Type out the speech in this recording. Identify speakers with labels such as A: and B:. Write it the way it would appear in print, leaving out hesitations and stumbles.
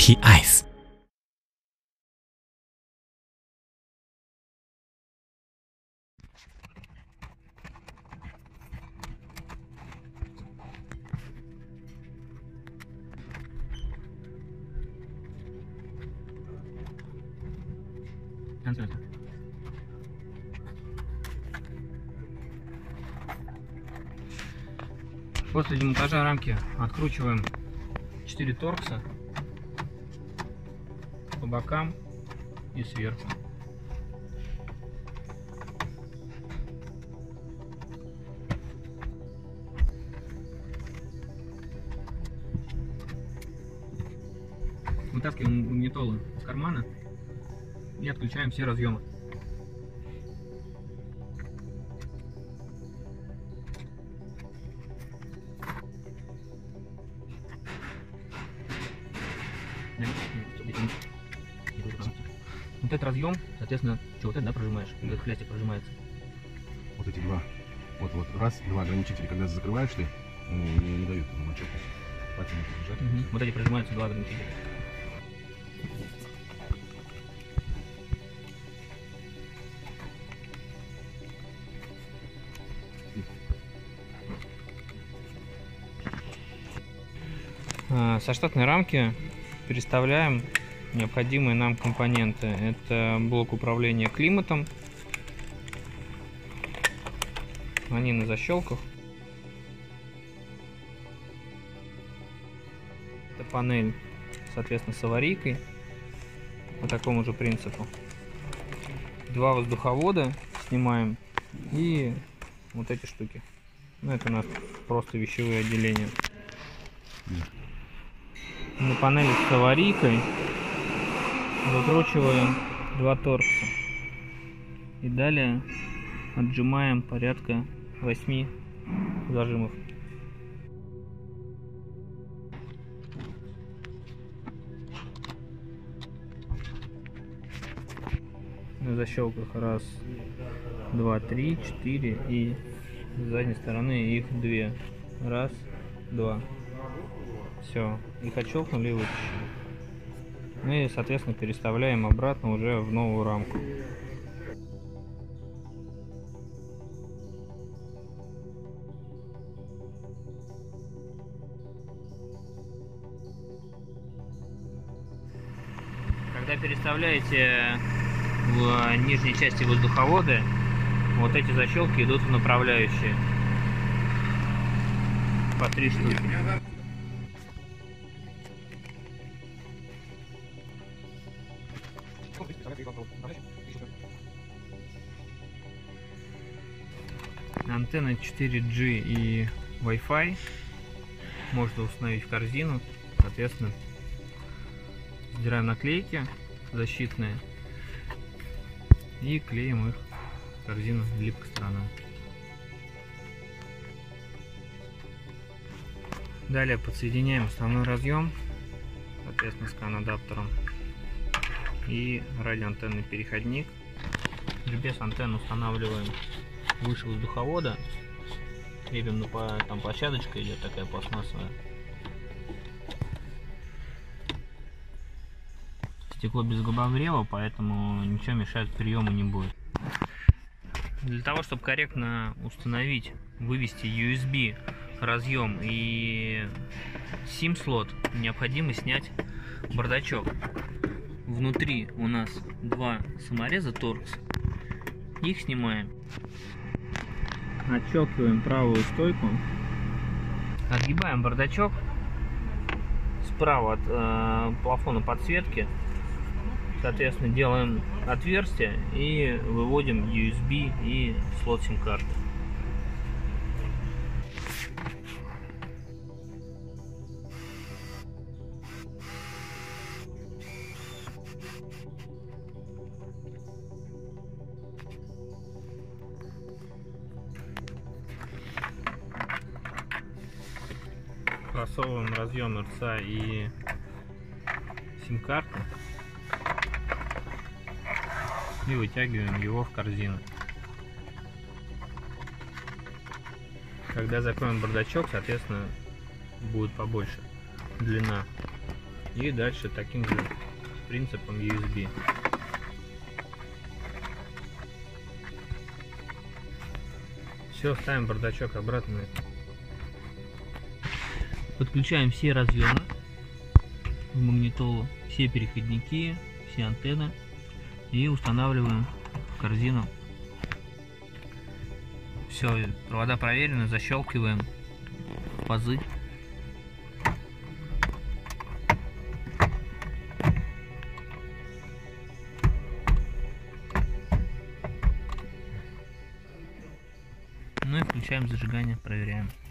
A: Key Eyes.
B: После демонтажа рамки откручиваем 4 торкса по бокам и сверху. Вытаскиваем магнитолу из кармана и отключаем все разъемы. Вот этот разъем, соответственно, что вот это, да, прожимаешь, этот хлястик прожимается.
C: Вот эти два, вот раз, два ограничителя, когда закрываешь ты, не дают мочок.
B: Вот эти прожимаются, два ограничителя. Со штатной рамки переставляем необходимые нам компоненты. Это блок управления климатом. Они на защелках. Это панель, соответственно, с аварийкой. По такому же принципу. Два воздуховода снимаем. И вот эти штуки. Ну, это у нас просто вещевые отделения. На панели с аварийкой выкручиваем два торкса и далее отжимаем порядка 8 зажимов. На защелках раз, два, три, четыре, и с задней стороны их две. Раз, два. Все, их отщелкнули и вытащили. Ну и, соответственно, переставляем обратно уже в новую рамку. Когда переставляете в нижней части воздуховода, вот эти защелки идут в направляющие. По 3 штуки. Антенна 4G и Wi-Fi можно установить в корзину. Соответственно, сдираем наклейки защитные и клеим их в корзину липкой стороной. Далее подсоединяем основной разъем, соответственно, с CAN-адаптером, и радиоантенный переходник. GPS-антенну устанавливаем выше воздуховода. Крепим, там площадочка идет такая пластмассовая. Стекло без губогрева, поэтому ничего мешать приему не будет. Для того, чтобы корректно установить, вывести USB разъем и SIM слот, необходимо снять бардачок. Внутри у нас два самореза торкс. Их снимаем. Отщелкиваем правую стойку. Отгибаем бардачок справа от плафона подсветки. Соответственно, делаем отверстие и выводим USB и слот сим-карты. Просовываем разъем RCA и сим-карту и вытягиваем его в корзину. Когда закроем бардачок, соответственно, будет побольше длина И дальше таким же принципом USB. Все, ставим бардачок обратно. Подключаем все разъемы в магнитолу, все переходники, все антенны и устанавливаем в корзину. Все, провода проверены, защелкиваем пазы. Ну и включаем зажигание, проверяем.